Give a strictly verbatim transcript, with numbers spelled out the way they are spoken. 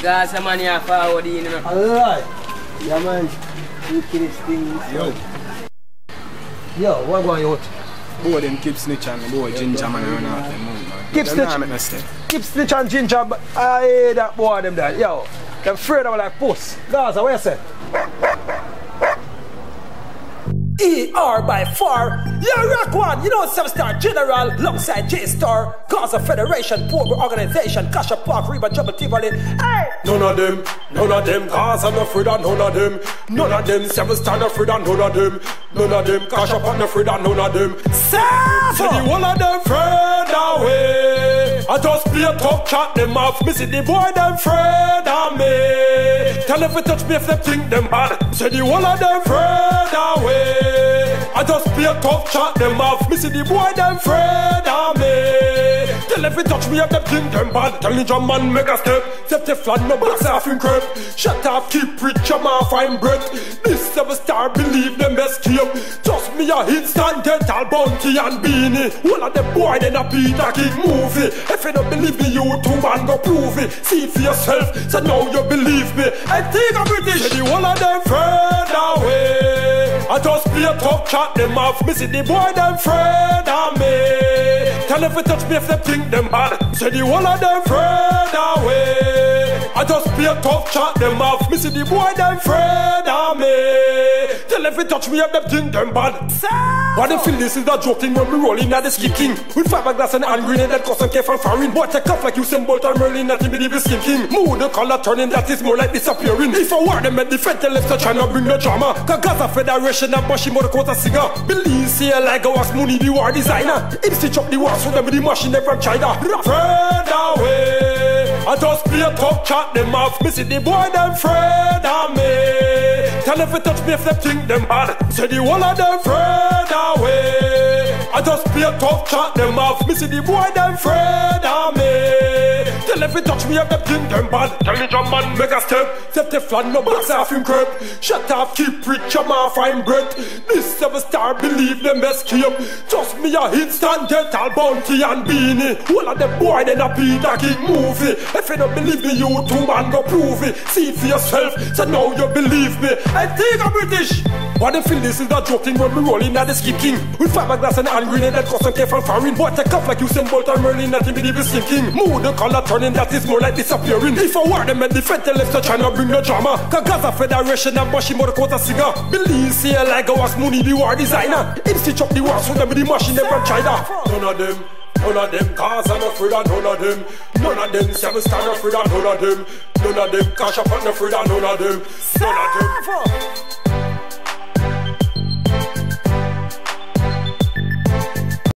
Gaza man here forward in, you know. Alright. Yeah, man. Wickedest things. Yo. Yo, what going on? Boy, them keep snitch on me. Boy, Ginger man run off them move, man. Keep Them snitch. nah make no step. Keep snitch and Ginger, but I hate that boy them there. Yo, them afraid of like puss. Gaza, what you say? E R by far. Yeah, rock one. You know, seven-star general alongside J-Star. Gaza Federation, poor organization, Kasha Park, Reba, Jabba Tivoli. Hey! None of them, none of them, Gaza no afraid of none of them. None of them, seven-star no afraid of none of them. None of them, Kasha Park no afraid of none of them. Seven! See the one of them friend away. I just play a talk, chat them off. Me see the boy them friend of me. Tell them to touch me if they think them bad. See the one of them friend away. I just play a tough chat them off. Me see the boy them friend of me. Tell them to touch me if they think them bad. Tell me drum man make a step. Step the flat no box off in crepe. Shut up, keep rich, I'm off fine breath. This seven star believe them escape. Just me a instant get all bounty and beanie. All of them boy then a Peter King movie. If you don't believe me, you too man go prove it. See it for yourself, so now you believe me. I think I'm British. See the one of them friend away. I just play a tough chat them off. Me see the boy them friend of me. Tell them to touch me if they think them bad. Say the one of them friend away. I just play a tough chat them off. Me see the boy them friend of me. Tell them to touch me if they think them bad. What they feel this is the joking when we rolling at the skip king. With fiberglass and hand grenade that cost and care from foreign. Boy take off like Usain Bolt and Merlin that he believe is sinking. Mood the color turning that is more like disappearing. If I war them at the front tell them to try to bring the drama. Cause Gaza Federation and Bushi more quota cigar. Believe say like a was money the war designer. It stitch up the war so them with the machine from China. Friend away. I just play a talk chat them off. Me see the boy them friend of me. Tell them to touch me if they think them bad. Say the one of them friend away. I just play a tough chat them off. Me see the boy them friend of me. Tell them to touch me if they think them bad. Tell me drum man make a step. Step the flat no box off in crepe. Shut up, keep rich, I'm off fine breath. This seven star believe them escape. Just me a instant get all bounty and beanie. All of them boy then a Peter King movie. If you don't believe me, you too man go prove it. See it for yourself, so now you believe me. I think I'm British. What they feel this is the joking when we rolling at the skip king. With fiberglass and hand grenade that cost and care from foreign. Boy take off like Usain Bolt and Merlin that he believe is sinking. Mood the color turning that is more like disappearing. If I war them at the front tell them to try to bring the drama. Cause Gaza Federation and Bushi more quota cigar. Believe say like a was money the war designer. It stitch up the war so them with the machine them from China. None of them, none of them, Gaza no afraid of none of them. None of them, seven star no afraid of none of them. None of them, Kasha Park no afraid of none of them. None of them.